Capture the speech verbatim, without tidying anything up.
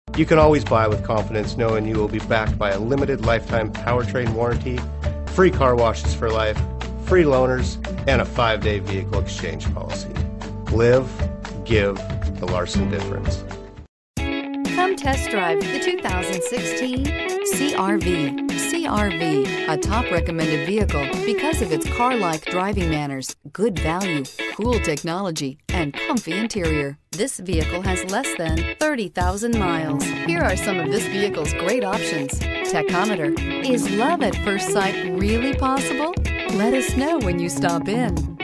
You can always buy with confidence knowing you will be backed by a limited lifetime powertrain warranty, free car washes for life, free loaners, and a five-day vehicle exchange policy. Live, give the Larson difference. Come test drive the two thousand sixteen C R V. C R V, a top recommended vehicle because of its car-like driving manners, good value, cool technology, and comfy interior. This vehicle has less than thirty thousand miles. Here are some of this vehicle's great options: tachometer. Is love at first sight really possible? Let us know when you stop in.